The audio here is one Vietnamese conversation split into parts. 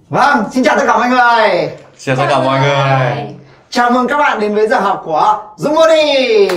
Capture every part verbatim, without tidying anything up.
Vâng, xin chào tất cả mọi người. Chào tất cả mọi người. Chào mừng các bạn đến với giờ học của Dũng Body.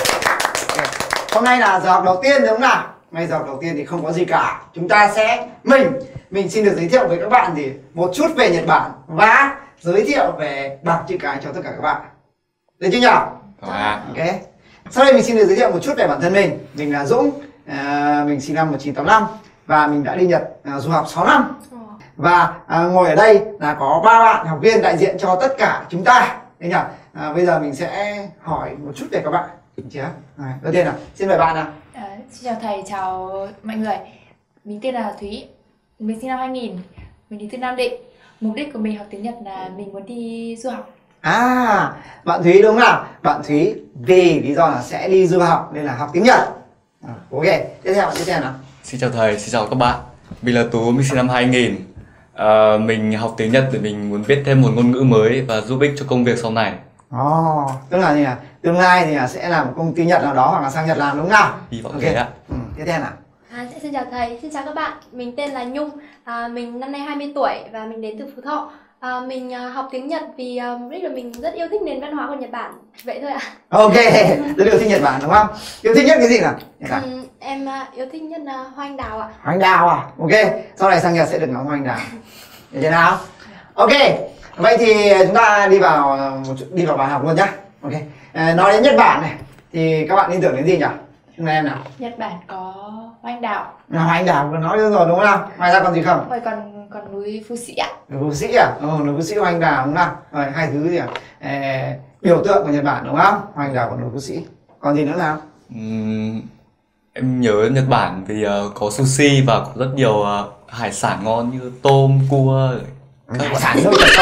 Hôm nay là giờ học đầu tiên đúng không nào? Ngay giờ học đầu tiên thì không có gì cả. Chúng ta sẽ mình mình xin được giới thiệu với các bạn thì một chút về Nhật Bản và giới thiệu về bảng chữ cái cho tất cả các bạn. Được chưa nhỉ? À. Ok. Sau đây mình xin được giới thiệu một chút về bản thân mình. Mình là Dũng, à, mình sinh năm một nghìn chín trăm tám mươi lăm và mình đã đi Nhật à, du học sáu năm. Và à, ngồi ở đây là có ba bạn học viên đại diện cho tất cả chúng ta. Đấy nhỉ? À, bây giờ mình sẽ hỏi một chút về các bạn. Chưa? À, đầu tiên nào, xin mời bạn nào. À, xin chào thầy, chào mọi người. Mình tên là Thúy, mình sinh năm hai nghìn, mình đến từ Nam Định. Mục đích của mình học tiếng Nhật là mình muốn đi du học. À, bạn Thúy đúng không? Bạn Thúy vì lý do là sẽ đi du học nên là học tiếng Nhật. À, ok, tiếp theo bạn tiếp theo nào. Xin chào thầy, xin chào các bạn. Mình là Tú, mình sinh năm hai nghìn. À, mình học tiếng Nhật để mình muốn biết thêm một ngôn ngữ mới và giúp ích cho công việc sau này. Ồ, oh, tức là gì à? Tương lai thì sẽ làm một công ty Nhật nào đó hoặc là sang Nhật làm đúng không nào? Hy vọng okay. thế ạ. Ừ, tiếp theo nào. À, xin chào thầy, xin chào các bạn. Mình tên là Nhung, à, mình năm nay hai mươi tuổi và mình đến từ Phú Thọ. À, mình uh, học tiếng Nhật vì uh, mục đích là mình rất yêu thích nền văn hóa của Nhật Bản. Vậy thôi ạ. Ok, rất yêu thích Nhật Bản đúng không? Yêu thích nhất cái gì nào? Nhật Bản. Ừ, em uh, yêu thích nhất uh, hoa anh đào ạ. Hoa anh đào à? Ok, sau này sang Nhật sẽ được ngắm hoa anh đào. Được chưa nào? Ok, vậy thì chúng ta đi vào một chút, đi vào bài học luôn nhá. Ok, à, nói đến Nhật Bản này thì các bạn liên tưởng đến gì nhỉ? Chúng ta em nào? Nhật Bản có hoa anh đào. Hoa anh đào vừa nói rồi đúng không nào? Ngoài ra còn gì không? Rồi còn còn núi Phú Sĩ ạ. Núi Phú Sĩ à? Ừ, núi Phú Sĩ hoa anh đào đúng không? Rồi hai thứ gì à? À, biểu tượng của Nhật Bản đúng không? Hoa anh đào và núi Phú Sĩ. Còn gì nữa nào? Uhm, em nhớ Nhật Bản vì uh, có sushi và có rất nhiều uh, hải sản ngon như tôm, cua. Các hải sản đâu có.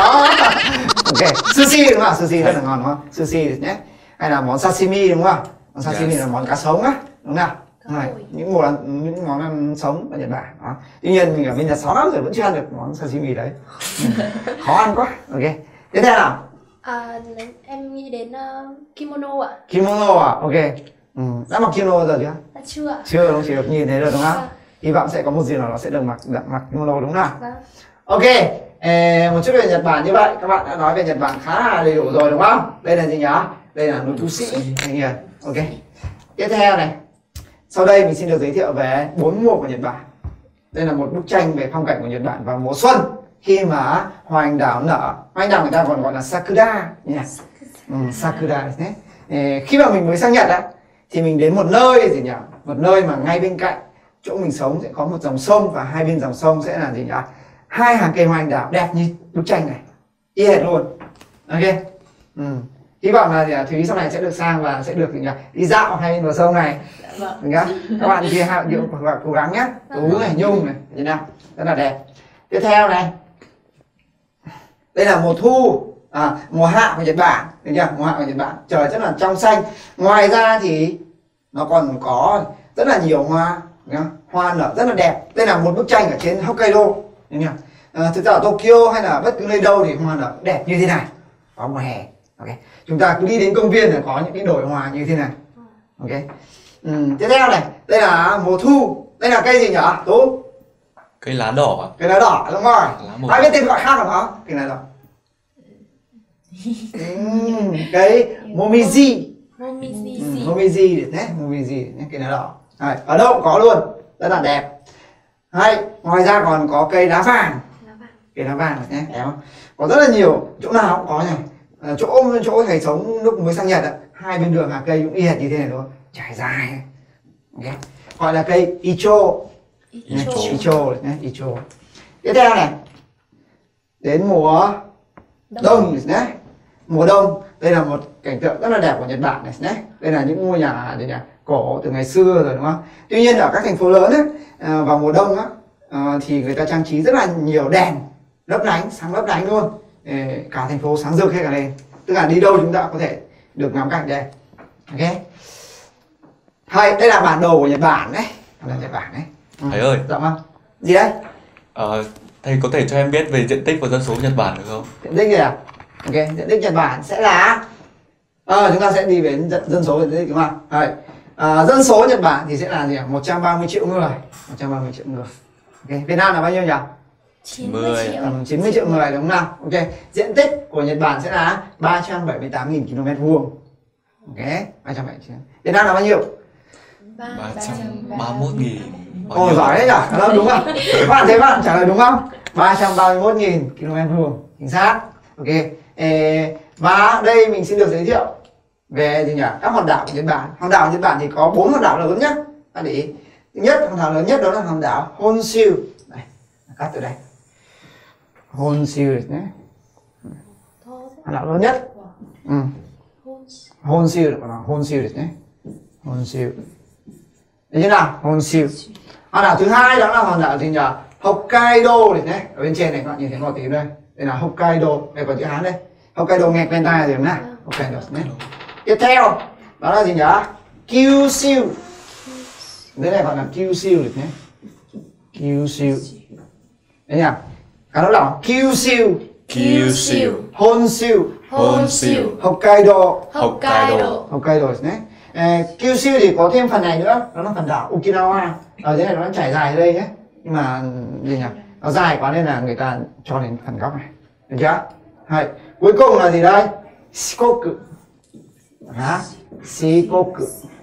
Ok, sushi đúng không? Sushi rất là ngon đúng không? Sushi nhé. Hay là món sashimi đúng không? Món sashimi yes. là món cá sống á, đúng không? Rồi, những món ăn, những món ăn sống ở Nhật Bản đó. Tuy nhiên mình ở bên Nhật sáu năm rồi vẫn chưa ăn được món sashimi đấy. Khó ăn quá. Ok. Tiếp theo nào? À, em nghĩ đến uh, kimono ạ. Kimono à? Ok. Ừ. Đã mặc kimono giờ chưa? Đã chưa ạ? Chưa, đúng, chỉ được nhìn thấy rồi đúng không? À. Hy vọng sẽ có một gì nào nó sẽ được mặc được mặc kimono đúng không? Vâng. Ok. Ê, một chút về Nhật Bản như vậy, các bạn đã nói về Nhật Bản khá là đầy đủ rồi đúng không? Đây là gì nhỉ? Đây là núi Phú Sĩ. Ok. Tiếp theo này. Sau đây mình xin được giới thiệu về bốn mùa của Nhật Bản. Đây là một bức tranh về phong cảnh của Nhật Bản vào mùa xuân khi mà hoa anh đào nở. Hoa anh đào người ta còn gọi là sakura nhỉ? Ừ, sakura thế. Ê, khi mà mình mới sang Nhật á thì mình đến một nơi gì nhỉ? Một nơi mà ngay bên cạnh chỗ mình sống sẽ có một dòng sông và hai bên dòng sông sẽ là gì nhỉ? Hai hàng cây hoa anh đào đẹp như bức tranh này, y hệt luôn. Ok. Ừ. Hy vọng là Thúy sau này sẽ được sang và sẽ được đi dạo hay bờ sông này. Vâng. Các bạn kia hãy cố gắng nhé. Tú này, Nhung này, thế nào? Rất là đẹp. Tiếp theo này. Đây là mùa thu, à, mùa hạ của Nhật Bản, được chưa? Mùa hạ của Nhật Bản, trời rất là trong xanh. Ngoài ra thì nó còn có rất là nhiều hoa, hoa nở rất là đẹp. Đây là một bức tranh ở trên Hokkaido. À, thực ra ở Tokyo hay là bất cứ nơi đâu thì hoa nở đẹp như thế này vào mùa hè. Ok, chúng ta cứ đi đến công viên là có những cái đồi hoa như thế này. Ok. Ừ, tiếp theo này, đây là mùa thu. Đây là cây gì nhỉ? Tú? Cây lá đỏ. Cây lá đỏ đúng rồi. Ai biết tên gọi khác không hả? Cây lá đỏ. uhm, cây momiji. Momiji. Ừ, momiji đấy, momiji đấy, cây lá đỏ. Đấy, ở đâu cũng có luôn, rất là đẹp. Hay, ngoài ra còn có cây lá vàng. Cây lá vàng nhé, đẹp không? Có rất là nhiều, chỗ nào cũng có này. À, chỗ chỗ thầy sống lúc mới sang Nhật ạ, hai bên đường là cây cũng y hệt như thế này thôi, trải dài. Okay. Gọi là cây icho. Icho. Icho, icho. Tiếp theo này, đến mùa đông, đông đấy. Mùa đông, đây là một cảnh tượng rất là đẹp của Nhật Bản này đấy. Đây là những ngôi nhà gì nhỉ? Cổ từ ngày xưa rồi đúng không? Tuy nhiên ở các thành phố lớn ấy, vào mùa đông á, thì người ta trang trí rất là nhiều đèn lấp lánh, sáng lấp lánh luôn. Cả thành phố sáng rực hết cả lên. Tức là đi đâu chúng ta có thể được ngắm cảnh đây. Ok. Hay, đây là bản đồ của Nhật Bản đấy. Là Nhật Bản đấy. Ừ. Thầy ơi. Dạ vâng. Gì đấy? Ờ, thầy có thể cho em biết về diện tích và dân số của Nhật Bản được không? Diện tích gì à? Ok, diện tích Nhật Bản sẽ là à, chúng ta sẽ đi về dân, dân số diện tích đúng không? Đấy. À, dân số Nhật Bản thì sẽ là gì ạ? một trăm ba mươi triệu người. một trăm ba mươi triệu người. Ok, Việt Nam là bao nhiêu nhỉ? chín mươi mười. triệu. Tầm chín mươi triệu người đúng không nào? Ok. Diện tích của Nhật Bản sẽ là ba trăm bảy mươi tám nghìn ki lô mét vuông. Ok, ba trăm bảy mươi chín. Việt Nam là bao nhiêu? ba trăm ba mươi mốt nghìn. Ồ giỏi đấy nhỉ, đó đúng không? Các bạn thấy bạn trả lời đúng không? ba trăm ba mươi mốt nghìn ki lô mét vuông, chính xác. Ok. Ê, và đây mình xin được giới thiệu về gì nhỉ? Các hòn đảo của Nhật Bản. Hòn đảo của Nhật Bản thì có bốn hòn đảo lớn nhá. Bạn để ý. Thứ nhất, hòn đảo lớn nhất đó là hòn đảo Honshu. Đây, cắt từ đây. Honshu nhé. Hòn đảo lớn nhất. Ừ. Honshu, Honshu nhé. Honshu. Đấy như nào? Honshu. Hòn đảo thứ hai đó là hòn đảo gì nhỉ? Hokkaido này nhé. Ở bên trên này các bạn nhìn thấy một tí đây. Đây là Hokkaido. Đây có chữ Hán đây. Hokkaido nghe quen tai rồi nào? Hokkaido nhé. Tiếp theo đó là gì nhỉ? Kyushu. Đây này gọi là Kyushu được nhé. Kyushu. Đấy nhỉ? Cả đó là Kyushu, Kyushu, Honshu, Honshu, Hokkaido, Hokkaido. Hokkaido nhé. À, Kyushu thì có thêm phần này nữa, đó là phần đảo Okinawa. Ở dưới này nó trải dài đây nhé. Nhưng mà gì nhỉ? Nó dài quá nên là người ta cho đến phần góc này. Được chưa? Hay. Cuối cùng là gì đây? Shikoku. Hả? Shikoku.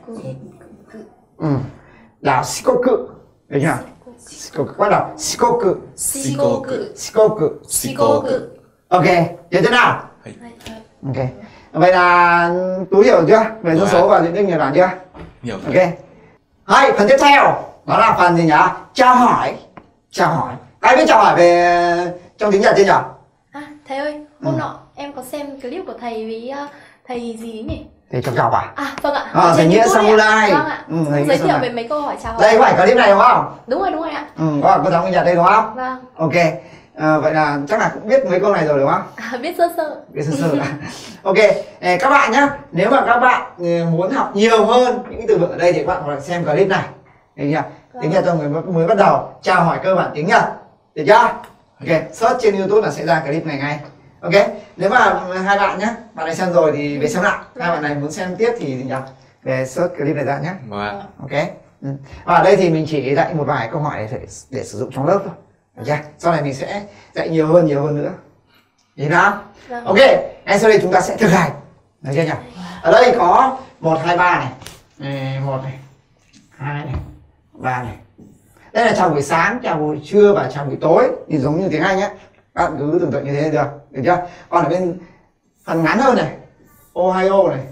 Ừ. Đảo Shikoku. Được chưa? Shikoku. Bắt đầu. Shikoku. Shikoku, Shikoku. Shikoku. Ok. Hiểu thế nào? Hay. Ok. Vậy là Tú hiểu chưa? Về dân số và diện tích Nhật Bản chưa? Hiểu. Ok. Hay. Phần tiếp theo đó là phần gì nhỉ? Chào hỏi. Chào hỏi. Ai biết chào hỏi về trong tiếng Nhật chưa nhỉ? À, thầy ơi, hôm Ừ. nọ em có xem clip của thầy với uh, thầy gì ấy nhỉ? Thì chào chào à? À, vâng ạ. À, Ở trên thầy Nghĩa YouTube ấy Samurai. ạ. Vâng ạ. Ừ, thầy Nghĩa Giới thiệu Samurai. về mấy câu hỏi chào hỏi. Đây có phải clip này đúng không? Đúng rồi, đúng rồi ạ. Ừ, có cô giáo người Nhật đây đúng không? Vâng. Ok. À, vậy là chắc là cũng biết mấy câu này rồi đúng không? À, biết sơ sơ. Biết sơ sơ đã. Ok. Ê, các bạn nhé, nếu mà các bạn ừ, muốn học nhiều hơn những cái từ vựng ở đây thì các bạn có thể xem clip này. Được chưa? Tiếng Nhật cho người mới bắt đầu, chào hỏi cơ bản tiếng Nhật. Được chưa? Ok, search trên YouTube là sẽ ra clip này ngay. Ok, nếu mà hai bạn nhé, bạn này xem rồi thì về xem lại. Hai bạn này muốn xem tiếp thì gì nhỉ? Về search clip này ra nhé. Vâng. Ok. Ừ. Và ở đây thì mình chỉ dạy một vài câu hỏi để, để sử dụng trong lớp thôi. Được chưa? Sau này mình sẽ dạy nhiều hơn nhiều hơn nữa. Nhìn nào? Vâng. Ok, ngay sau đây chúng ta sẽ thực hành. Được chưa nhỉ? Ở đây có một, hai, ba này. Này, một này, hai này, ba này. Đây là chào buổi sáng, chào buổi trưa và chào buổi tối. Thì giống như tiếng Anh nhé. Các bạn cứ tưởng tượng như thế được. Được chưa? Còn ở bên phần ngắn hơn này, Ohio này.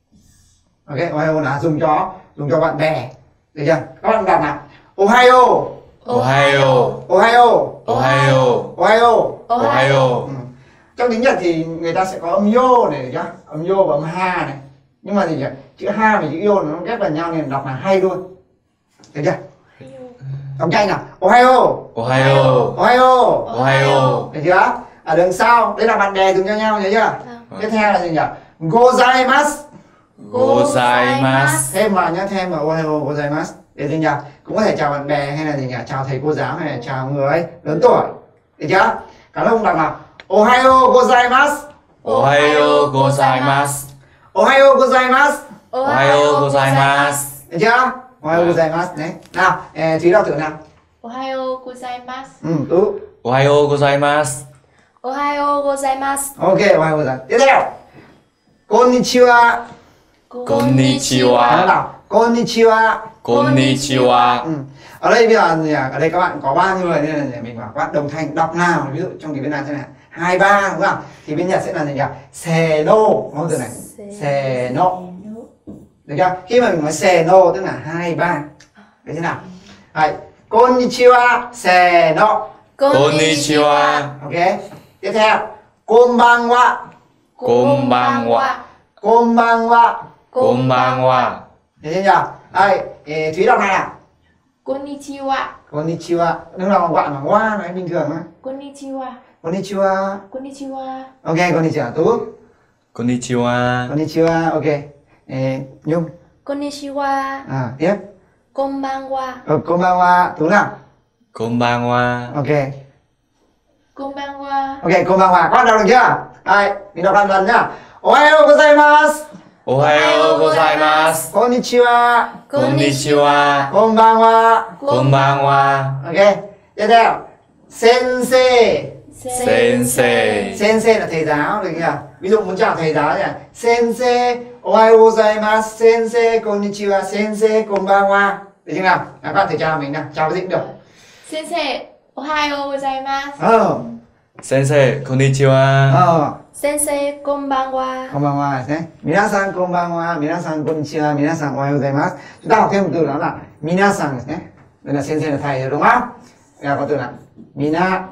Ok, Ohio là dùng cho dùng cho bạn bè. Được chưa? Các bạn đọc nào. Ohio, Ohio, Ohio, Ohio, Ohio. Ohio. Ừ. Trong tiếng Nhật thì người ta sẽ có âm yo này, được chưa? Âm yo và âm ha này. Nhưng mà gì nhỉ? Chữ ha và chữ yo nó ghép vào nhau nên đọc là hay luôn. Được chưa? Đọc nhanh nào. Ohio, Ohio, Ohio. Ohio. Được chưa? Ở đằng sau, đây là bạn bè dùng cho nhau nhớ chưa? Vâng. Tiếp theo là gì nhỉ? Gozaimasu. Gozaimasu. Thêm vào nhá, thêm vào Ohio gozaimasu. Để gì nhỉ? Cũng có thể chào bạn bè hay là gì nhỉ? Chào thầy cô giáo hay là chào người lớn tuổi. Được chưa? Cả lúc đọc nào. Ohio gozaimasu. Ohio gozaimasu. Ohio gozaimasu. Ohio gozaimasu. Được chưa? Ohio gozaimasu đấy. Nào, eh, Thúy đọc thử nào. Ohio gozaimasu. Ừ, Tú. Ohio gozaimasu. Ohio gozaimasu. Ok, Ohio gozaimasu. Tiếp theo. Konnichiwa. Konnichiwa. Nói nào. Konnichiwa. Konnichiwa. Ừ. Ở đây bây giờ gì à? Ở đây các bạn có ba người nên là để mình bảo các bạn đồng thanh đọc nào. Ví dụ trong cái Việt Nam thế này hai ba đúng không? Thì bên Nhật sẽ là gì nhỉ? Seno, ngôn từ này. Seno. Được chưa? Khi mà mình nói seno tức là hai ba. Đấy thế nào? Đấy. Konnichiwa, seno. Konnichiwa. Ok. Tiếp theo. Konbanwa. Konbanwa. Konbanwa. Konbanwa. Thế chưa nhỉ? Đây, ê, Thúy đọc này nào. Konnichiwa. Konnichiwa. Đừng nào gọi mà wa nói bình thường mà. Konnichiwa. Konnichiwa. Konnichiwa. Ok, konnichiwa. Tú. Konnichiwa. Konnichiwa. Ok. Ê, Nhung. Konnichiwa. À, tiếp. Konbanwa. Ờ, konbanwa. Tú nào. Konbanwa. Ok. Konbanwa. Ok, konbanwa. Các bạn đọc được chưa? Đây, mình đọc lần lần nhá. Ohayou gozaimasu. Ohio gozaimasu. Konnichiwa. Konnichiwa. Konbanwa. Konbanwa. Ok. Tiếp theo. Sensei. Sensei. Sensei là thầy giáo được chưa? Ví dụ muốn chào thầy giáo thì là Sensei ohayo gozaimasu, Sensei konnichiwa, Sensei konbanwa. Được chưa nào? Các bạn thầy chào mình nào, chào cái gì cũng được. Sensei ohayo gozaimasu. Ờ. Sensei konnichiwa. Ờ. Sensei konbanwa. Konbanwa đấy. Minasan konbanwa, minasan konnichiwa, minasan ohayo gozaimasu. Chúng ta học thêm một từ đó là minasan nhé. Đây là sensei là thầy rồi đúng không? Đây là có từ là mina.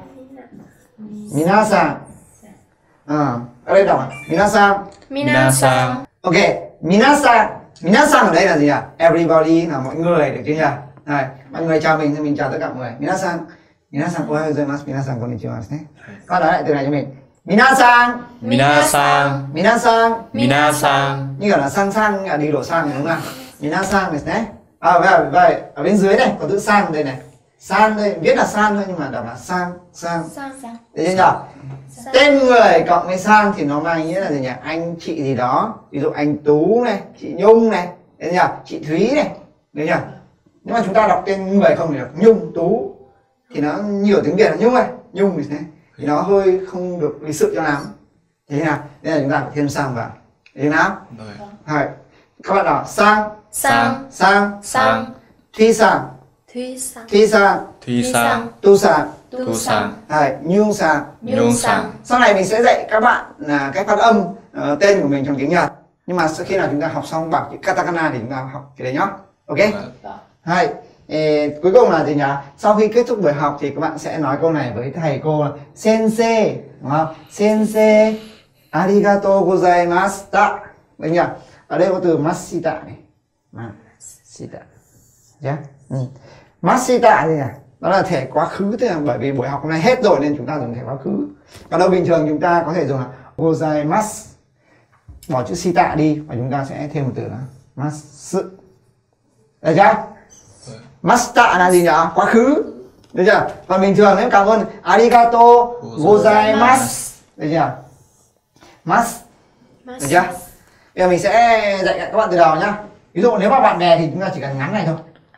Minasan. Ờ. Ở đây đọc là minasan. Minasan. Ok, minasan. Minasan ở đây là gì ạ? Everybody là mọi người, được chưa nhỉ? Này, mọi người chào mình thì mình chào tất cả mọi người. Minasan. Minasan ohayo gozaimasu, minasan konnichiwa nhé. Các bạn nói lại từ này cho mình. Minasan. Minasan. Minasan. Minasan. Như kiểu là sang sang là đi đổ sang đúng không nào? Minasan đấy. À vậy, vậy ở bên dưới này có chữ sang đây này. San đây, viết là san thôi nhưng mà đọc là sang, sang. Sang sang. Được chưa nhỉ? Tên người cộng với sang thì nó mang nghĩa là gì nhỉ? Anh chị gì đó. Ví dụ anh Tú này, chị Nhung này, được chưa? Chị Thúy này, được chưa? Nhưng mà chúng ta đọc tên người không thì đọc Nhung, Tú thì nó nhiều tiếng Việt là Nhung này, Nhung thì thế thì nó hơi không được lịch sự cho lắm. Thế nào? Nên là chúng ta phải thêm sang vào. Thế nào? Rồi. Các bạn đọc sang, Sang. sang, Sang. Thuy sang, Thuy sang. Thuy sang, Thuy sang. Tu sang, Tu sang. rồi Nhung sang. Nhung sang. Sau này mình sẽ dạy các bạn là cách phát âm uh, tên của mình trong tiếng Nhật. Nhưng mà khi nào chúng ta học xong bảng chữ katakana thì chúng ta học cái đấy nhá. Ok? Hai. Ê, cuối cùng là gì nhỉ? Sau khi kết thúc buổi học thì các bạn sẽ nói câu này với thầy cô là Sensei, đúng không? Sensei, arigatou gozaimashita. Được nhỉ? Ở đây có từ mashita này. Mashita. Yeah. Ừ. Mashita gì nhỉ? Đó là thể quá khứ, tức là bởi vì buổi học hôm nay hết rồi nên chúng ta dùng thể quá khứ. Còn đâu bình thường chúng ta có thể dùng là gozaimasu, bỏ chữ shita đi và chúng ta sẽ thêm một từ là masu. Được chưa? Mashita là gì nhỉ? Quá khứ. Được chưa? Còn bình thường nếu cảm ơn arigato gozaimasu. Được chưa? Mas. Được chưa? Bây giờ mình sẽ dạy các bạn từ đầu nhá. Ví dụ nếu mà bạn bè thì chúng ta chỉ cần ngắn này thôi.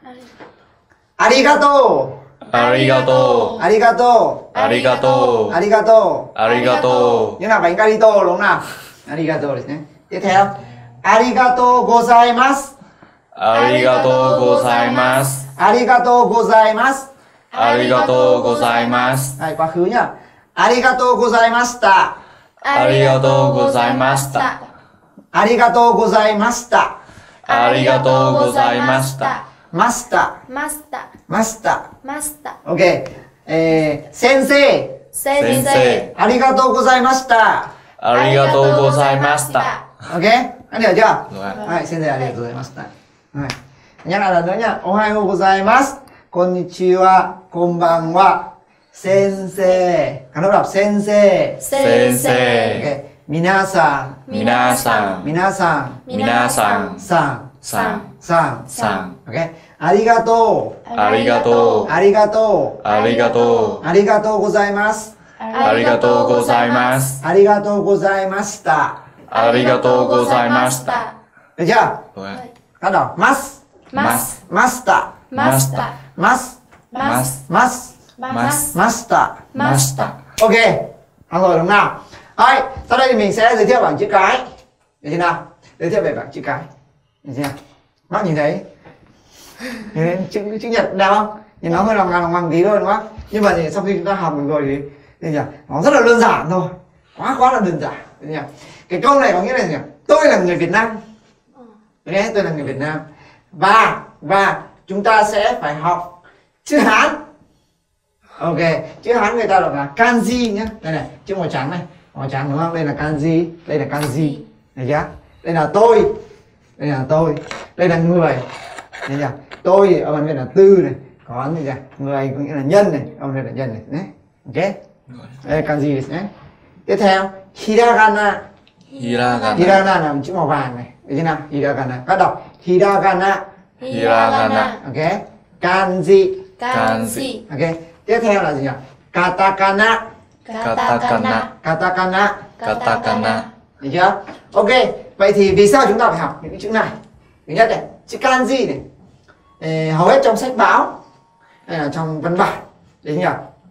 Arigato. Arigato. Arigato. Arigato. Arigato. Arigato. Như là bánh garito đúng không nào? Arigato đấy nhé. Tiếp theo. Arigato gozaimasu. Arigato gozaimasu. Arigato gozaimasu. Arigato gozaimasu. Đây, quá khứ nhá. Arigato gozaimashita. Arigato gozaimashita. Arigato gozaimashita. Arigato gozaimashita. Masta. Masta. Masta. Masta. Ok. Eh, sensei. Sensei. Arigato gozaimashita. Arigato gozaimashita. Ok, anh hiểu chưa? Rồi. Đấy, sensei arigato gozaimashita. Đấy. Nhắc lại lần nữa nhá. Ohayo gozaimasu. Konnichiwa. Konbanwa. Sensei. Các bạn đọc sensei. Sensei. Ok. Minasan. Minasan. Minasan. Minasan. San. San. San. San. Ok. Arigato. Arigato. Arigato. Arigato. Arigato gozaimasu. Arigato gozaimasu. Arigato gozaimashita. Arigato gozaimashita. Được chưa? Rồi. Các đọc mas. Mas. Masta. Masta. Mas. Mas. Mas. Mas. Masta. Masta. Ok. Xong rồi đúng nào? Đấy, sau đây thì mình sẽ giới thiệu bảng chữ cái. Được chưa nào? Giới thiệu về bảng chữ cái. Được chưa? Bác nhìn thấy nhìn chữ chữ nhật đẹp không? Nhìn nó hơi lòng ngàng lòng ngàng tí thôi đúng không? Nhưng mà thì sau khi chúng ta học rồi thì thì nhỉ? Nó rất là đơn giản thôi. Quá quá là đơn giản. Được chưa? Cái câu này có nghĩa là gì? Tôi là người Việt Nam. Ok, tôi là người Việt Nam. Và và chúng ta sẽ phải học chữ Hán. Ok, chữ Hán người ta đọc là kanji nhé. Đây này, chữ màu trắng này, màu trắng đúng không? Đây là kanji, đây là kanji, được chưa? Đây là tôi, đây là tôi, đây là người, thấy chưa? Tôi thì ở bên này là tư này, có gì kìa? Người có nghĩa là nhân này, ở bên này là nhân này, đấy. Ok, đây là kanji đấy. Tiếp theo, hiragana. Hiragana. Hiragana là chữ màu vàng này, được chưa nào? Hiragana, các đọc hiragana. Hiragana. Ok, kanji. Kanji. Ok, tiếp theo là gì nhỉ? Katakana. Katakana. Katakana. Katakana. Được chưa? Ok, vậy thì vì sao chúng ta phải học những cái chữ này? Thứ nhất này, chữ kanji này. Ê, hầu hết trong sách báo hay là trong văn bản, đấy nhỉ?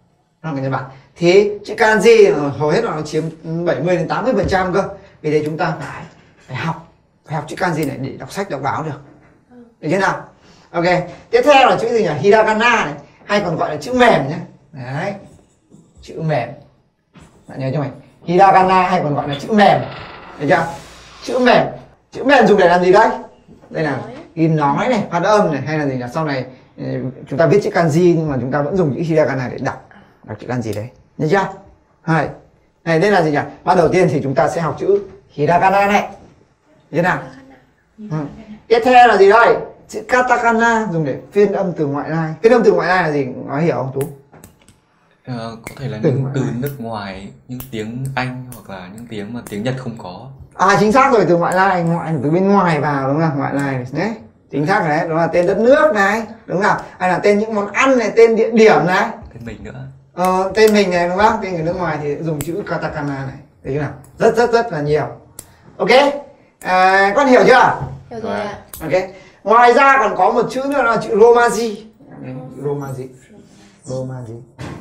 nó là người Nhật Bản. Thì chữ kanji hầu hết nó chiếm bảy mươi đến tám mươi phần trăm cơ. Vì thế chúng ta phải phải học, phải học chữ kanji này để đọc sách đọc báo được. Được chưa nào? Ok. Tiếp theo là chữ gì nhỉ? Hiragana này, hay còn gọi là chữ mềm nhé. Đấy. Chữ mềm. Bạn nhớ cho mình. Hiragana hay còn gọi là chữ mềm. Được chưa? Chữ mềm. Chữ mềm dùng để làm gì đấy? Đây là ghi nói này, phát âm này, hay là gì là sau này chúng ta viết chữ kanji nhưng mà chúng ta vẫn dùng chữ hiragana để đọc đọc chữ kanji đấy. Nhớ chưa? Hai. Này đây là gì nhỉ? Bắt đầu tiên thì chúng ta sẽ học chữ hiragana này. Như thế nào? Ừ. Tiếp theo là gì đây? Chữ katakana dùng để phiên âm từ ngoại lai. Phiên âm từ ngoại lai là gì? Nói hiểu không Tú? Ờ, có thể là Từ những ngoại từ lai. nước ngoài, những tiếng Anh hoặc là những tiếng mà tiếng Nhật không có. À chính xác rồi, từ ngoại lai, ngoại từ bên ngoài vào đúng không? Ngoại lai đấy. Chính xác đấy, đó là tên đất nước này, đúng không? Hay là tên những món ăn này, tên địa điểm này. Tên mình nữa. Ờ, tên mình này đúng không? Tên người nước ngoài thì dùng chữ katakana này. Thấy chưa nào? Rất rất rất là nhiều. Ok. À, con hiểu chưa? Hiểu rồi ạ. Ok. Ngoài ra còn có một chữ nữa là chữ romaji. Romaji. Romaji.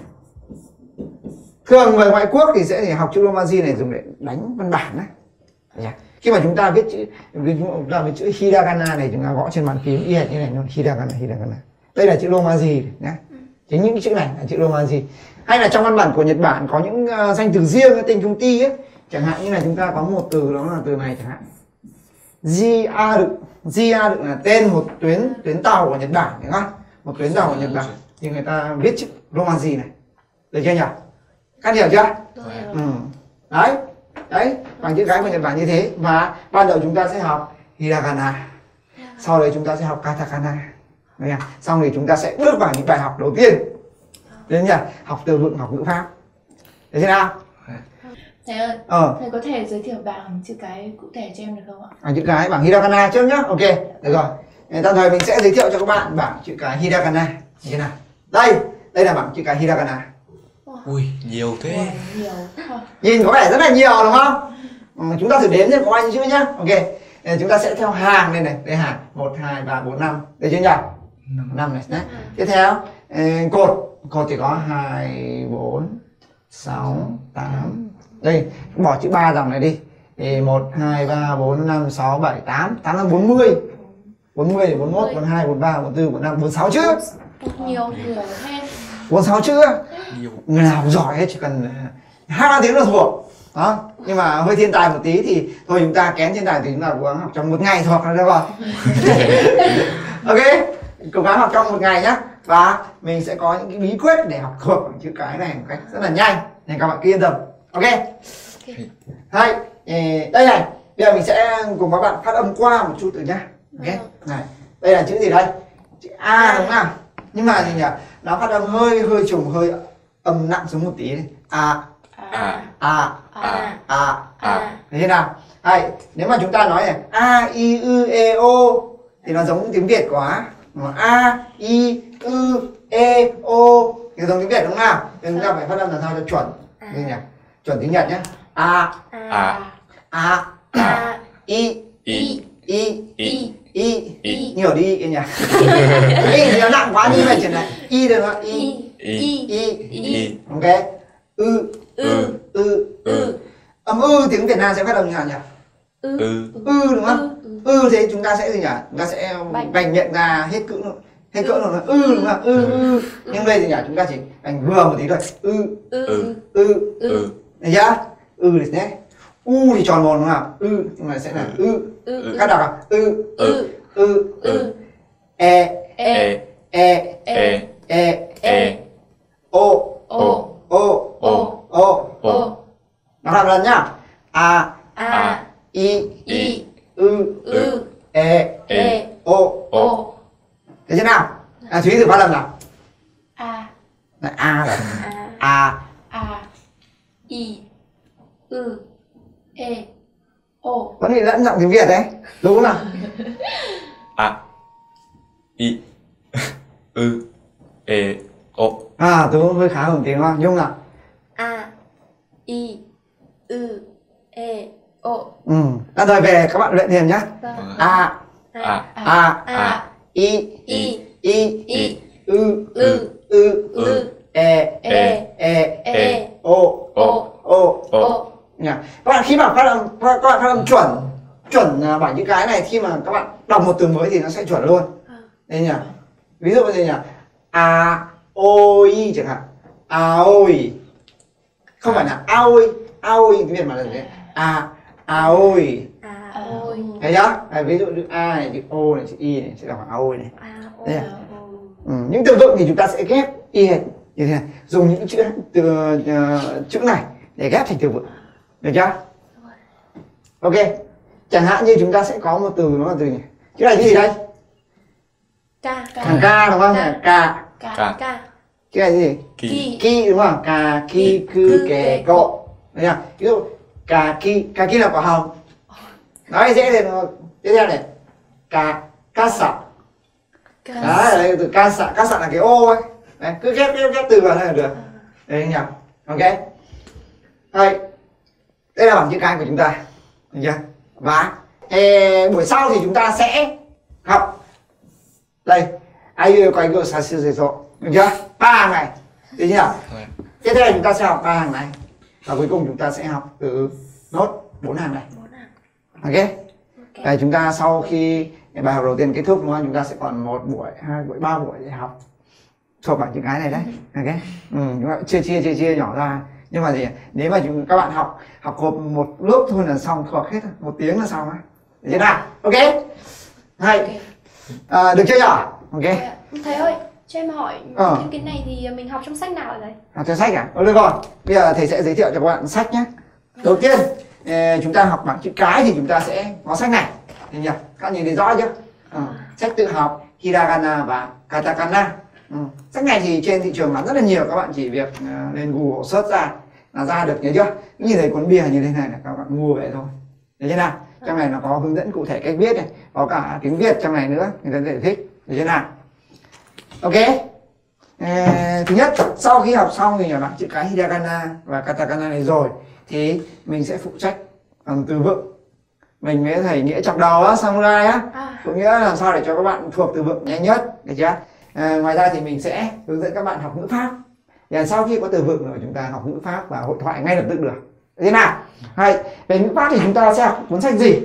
Thường người ngoại quốc thì sẽ học chữ romaji này dùng để đánh văn bản đấy. Yeah. Khi mà chúng ta viết chữ chúng ta viết chữ hiragana này, chúng ta gõ trên bàn phím y hệt như này, nó hiragana hiragana. Đây là chữ romaji nhé. Chính những chữ này là chữ romaji. Hay là trong văn bản của Nhật Bản có những uh, danh từ riêng, tên công ty ấy, chẳng hạn như là chúng ta có một từ đó là từ này chẳng hạn. gi a rờ. gi a rờ là tên một tuyến tuyến tàu của Nhật Bản, đúng không? Một tuyến tàu của Nhật Bản thì người ta viết chữ romaji này. Được chưa nhỉ? Các hiểu chưa? Ừ. Đấy. Đấy, bằng chữ cái của Nhật Bản như thế. Và ban đầu chúng ta sẽ học hiragana, sau đấy chúng ta sẽ học katakana. Đấy à? Xong thì chúng ta sẽ bước vào những bài học đầu tiên. Đấy nhỉ? Học từ vựng, học ngữ pháp. Được chưa nào? Thầy ơi, Ờ. thầy có thể giới thiệu bảng chữ cái cụ thể cho em được không ạ? Bảng chữ cái, bảng hiragana trước nhá. Ok, được rồi. Tạm thời mình sẽ giới thiệu cho các bạn bảng chữ cái hiragana. Như thế nào? Đây, đây là bảng chữ cái hiragana. Ui, nhiều thế. Wow, nhiều. Nhìn có vẻ rất là nhiều đúng không? Ừ, chúng ta thử đếm xem có bao nhiêu chữ nhá. Ok. Chúng ta sẽ theo hàng đây này, đây hàng một, hai, ba, bốn, năm. Được chưa nhỉ? năm này nhé. Tiếp theo, cột, cột thì có hai, bốn, sáu, tám. Đây, bỏ chữ ba dòng này đi. Thì một, hai, ba, bốn, năm, sáu, bảy, tám. tám là bốn mươi. bốn mươi thì bốn mươi mốt, bốn mươi hai, bốn mươi ba, bốn mươi tư, bốn mươi lăm, bốn mươi sáu chữ. Nhiều, nhiều thế. bốn mươi sáu chữ. Nhiều. Người nào giỏi hết chỉ cần hai ba tiếng là thuộc. Đó. Nhưng mà hơi thiên tài một tí thì thôi chúng ta kén thiên tài thì chúng ta cố gắng học trong một ngày thuộc là được rồi. Ok, cố gắng học trong một ngày nhá. Và mình sẽ có những cái bí quyết để học thuộc chữ cái này một cách rất là nhanh nên các bạn cứ yên tâm. Ok. Hay, đây này, bây giờ mình sẽ cùng các bạn phát âm qua một chút từ nhá. Ok. Này, đây là chữ gì đây? Chữ A đúng không? Nhưng mà gì nhỉ? Nó phát âm hơi hơi trùng, hơi âm nặng xuống một tí này. A À. A À. A À. Thế thế nào? Đây, nếu mà chúng ta nói này A I ư E O thì nó giống tiếng Việt quá. A I ư E O thì giống tiếng Việt đúng không? Nên chúng ta phải phát âm làm sao cho chuẩn. Như nhỉ? Chuẩn tiếng Nhật nhé. A À. A A. I Y. I Y. I Y. nhiều đi cái nhỉ? Y thì nó nặng quá đi phải chuyển lại. Y được không? Y Y. I Y. Ok. Ư Ư. ư Ư. âm ư tiếng Việt Nam sẽ phát âm như nào nhỉ? Ư. Ư. Ư đúng không? Ư thế chúng ta sẽ gì nhỉ? Chúng ta sẽ vành miệng ra hết cỡ hết cỡ rồi. Ư đúng không? Ư ư. Nhưng đây thì nhỉ? Chúng ta chỉ vành vừa một tí thôi. Ư Ư. ư Ư. được chưa? Ư được nhé. U thì tròn một đúng không? Ư nhưng mà sẽ là ư. Ư. Các đọc à? Ư Ư. ư Ư. e E. e E. e E. o O. o O. o O. nó làm lần nhá. A A. I Y. ư Ư. e E. o O. thế thế nào? À, Thúy thử phát âm nào. A. Này, A là A. A A. I. Ư. E. O. vẫn bị lẫn giọng tiếng Việt đấy đúng không nào? A. I. Ư. E. O. À tôi hơi khá hơn tiếng không? Nhung nào. A. I. Ư. E. O. Ừ. Đã rồi về các bạn luyện thêm nhá. Vâng. A A. A A. I I. I Y. ư Ư. ư ư Ư. e E. e E. o O. o O. O. nha. Các bạn khi mà phát âm các bạn phát âm chuẩn chuẩn à, bảng chữ cái này, khi mà các bạn đọc một từ mới thì nó sẽ chuẩn luôn. Đây nhỉ. Ví dụ như nhỉ, a oi chẳng hạn, aoi, không phải là aoi, aoi tiếng Việt mà là gì? A aoi, À, Ôi. thấy nhá. À, ví dụ chữ a này, chữ o này, chữ y này sẽ đọc là aoi này. à, ô. Đây à? Ừ, những từ vựng thì chúng ta sẽ ghép y hệt như thế này, dùng những chữ từ uh, chữ này để ghép thành từ vựng, được chưa? Ok, chẳng hạn như chúng ta sẽ có một từ, nó là từ gì? Chữ này cái gì đây? Ca. Thằng ca đúng không? Ca. Ca. Ca. Ca. Chữ này cái gì? Ki. Ki. Ki đúng không? Cà ki Ki, cư cư, kè kè, cộ. Đấy nhá. Ví dụ cà ki, cà ki là quả hồng. Nói dễ thì nó tiếp theo này. Cà ca sạ. Ca. Đấy, đấy từ ca sạ, ca sạ là cái ô ấy. Đấy, cứ ghép ghép ghép từ vào đây là được. Đấy nhỉ. Ok. Đây. Đây là bảng chữ cái của chúng ta. Được chưa? Và ê, buổi sau thì chúng ta sẽ học đây. Ai có cái sa sư rồi. Được chưa? Ba hàng này. Được chưa? Vâng. Tiếp theo chúng ta sẽ học ba hàng này. Và cuối cùng chúng ta sẽ học từ nốt bốn hàng này. Ok. Đây, chúng ta sau khi bài học đầu tiên kết thúc đúng không? Chúng ta sẽ còn một buổi, hai buổi, ba buổi để học thuộc bảng chữ cái này đấy. Ok. Ừ, chúng ta chia chia chia chia nhỏ ra. Nhưng mà gì? Nếu mà chúng các bạn học học hộp một lúc thôi là xong, thuộc hết một tiếng là xong á. Được chưa nào? Ok. Hay. À, được chưa nhỉ? Ok. Thầy ơi, cho em hỏi Ờ. những cái này thì mình học trong sách nào ở đấy? Học theo sách à? Ừ, được rồi. Bây giờ thầy sẽ giới thiệu cho các bạn sách nhé. Đầu tiên eh, chúng ta học bảng chữ cái thì chúng ta sẽ có sách này. Thấy nhỉ? Các bạn nhìn thấy rõ chưa? Ừ. Sách tự học Hiragana và Katakana. Ừ. Sách này thì trên thị trường bán rất là nhiều, các bạn chỉ việc uh, lên Google search ra là ra được, nhớ chưa? Như thấy cuốn bìa như thế này là các bạn mua về thôi. Được chưa nào? Trong này nó có hướng dẫn cụ thể cách viết này, có cả tiếng Việt trong này nữa, người ta giải thích. Được chưa nào? Ok. Eh, thứ nhất, sau khi học xong thì bảng chữ cái Hiragana và Katakana này rồi thì mình sẽ phụ trách bằng từ vựng. Mình với thầy Nghĩa chọc đầu á, samurai á, À. có nghĩa là làm sao để cho các bạn thuộc từ vựng nhanh nhất, được chưa? À, ngoài ra thì mình sẽ hướng dẫn các bạn học ngữ pháp. Và sau khi có từ vựng rồi chúng ta học ngữ pháp và hội thoại ngay lập tức được. Thế nào? Hay. Về ngữ pháp thì chúng ta sẽ học cuốn sách gì?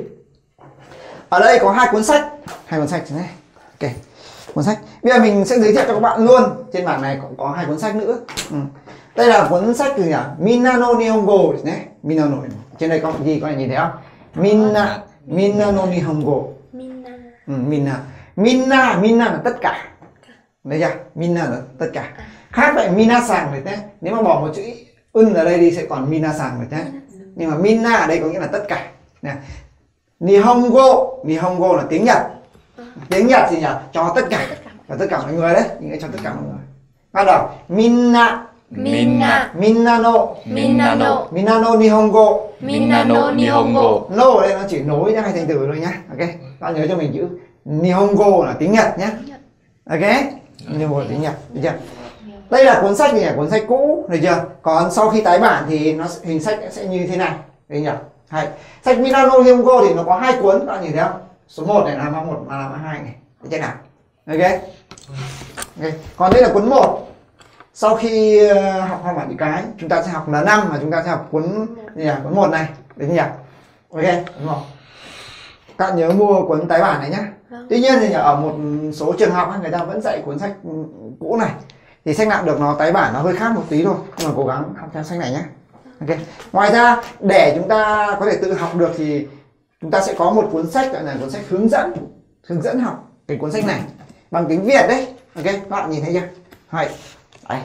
Ở đây có hai cuốn sách, hai cuốn sách thế này. Ok. Cuốn sách. Bây giờ mình sẽ giới thiệu cho các bạn luôn. Trên bảng này cũng có hai cuốn sách nữa. Ừ. Đây là cuốn sách gì nhỉ? Minano Nihongo đấy. Minano. Trên đây có gì, có này nhìn thấy không? Minna, Minano Nihongo. Minna. Ừ, Minna. Minna, Minna là tất cả. Đấy chưa? Minna là tất cả. Khác vậy Minasan rồi thế. Nếu mà bỏ một chữ un ở đây đi sẽ còn Minasan rồi thế. Nhưng mà Minna ở đây có nghĩa là tất cả. Nè. Nihongo, Nihongo là tiếng Nhật. Tiếng Nhật gì nhỉ? Cho tất cả. Cho tất cả mọi người đấy, nghĩa cho tất cả mọi người. Bắt đầu. Minna, Minna. Minano, Minano. Minano Nihongo. Minano Nihongo. No ở đây nó chỉ nối ra hai thành từ thôi nhá. Ok. Bạn nhớ cho mình chữ Nihongo là tiếng Nhật nhé. Ok. Nihongo là tiếng Nhật, được chưa? Đây là cuốn sách gì nhỉ? Cuốn sách cũ, được chưa? Còn sau khi tái bản thì nó hình sách sẽ như thế này, được nhỉ? Hay. Sách Minano Nihongo thì nó có hai cuốn, các bạn nhìn thấy không? Số một này là mã một và là mã hai này. Được chưa nào? Ok. Ok. Còn đây là cuốn một. Sau khi uh, học học bảng chữ cái, chúng ta sẽ học là năm và chúng ta sẽ học cuốn gì nhỉ? Cuốn một này, được nhỉ? Ok, cuốn một. Các bạn nhớ mua cuốn tái bản này nhá. Vâng. Tuy nhiên thì ở một số trường học người ta vẫn dạy cuốn sách cũ này. Thì sách nào được nó tái bản nó hơi khác một tí thôi, nhưng mà cố gắng học theo sách này nhé. Ok. Ngoài ra để chúng ta có thể tự học được thì chúng ta sẽ có một cuốn sách gọi là cuốn sách hướng dẫn, hướng dẫn học cái cuốn sách này bằng tiếng Việt đấy. Ok, các bạn nhìn thấy chưa? Hay. Đây.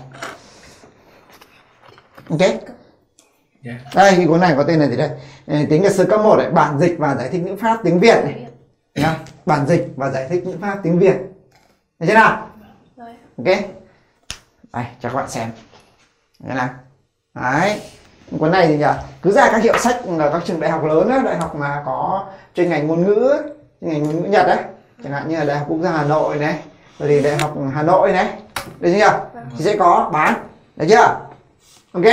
Ok. Yeah. Đây cái cuốn này có tên là gì đây? Tiếng Nhật sơ cấp một đấy, bản dịch và giải thích ngữ pháp tiếng Việt này. Nhá. Bản dịch và giải thích ngữ pháp tiếng Việt. Được chưa nào? Rồi. Ok. Đây, cho các bạn xem. Thế nào? Đấy. Cuốn này thì nhỉ, cứ ra các hiệu sách là các trường đại học lớn á, đại học mà có chuyên ngành ngôn ngữ, chuyên ngành ngôn ngữ Nhật đấy. Chẳng hạn như là Đại học Quốc gia Hà Nội này, rồi thì Đại học Hà Nội này. Được chưa? Thì sẽ có bán. Được chưa? Ok.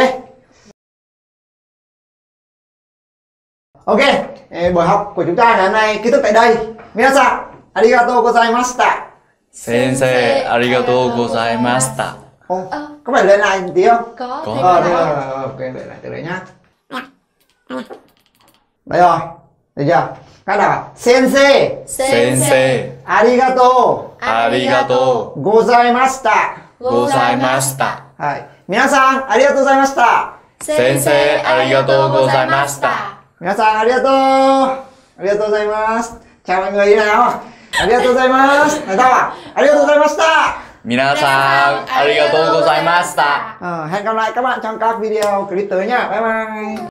Ok, buổi học của chúng ta ngày hôm nay kết thúc tại đây. Minasan, arigatou gozaimashita. Sensei, arigatou gozaimashita. Ô, Ờ, có phải lên lại một tí không? có, Có. thầy Ờ, có thế lại. là, ok, lên lại từ đấy nhá. Đấy rồi, được chưa? Các đảo sensei, Sensei, arigato, arigato, gozaimashita. gozaimashita. はい。皆さん、ありがとうございました。 Sensei, arigato gozaimashita. 皆さん、ありがとう。ありがとうございます。chào mọi người đi nào. ありがとうございます。Nói sao ạ? ありがとうございました。 Minasan, arigato gozaimashita. Ờ, hẹn gặp lại các bạn trong các video clip tới nha. Bye bye.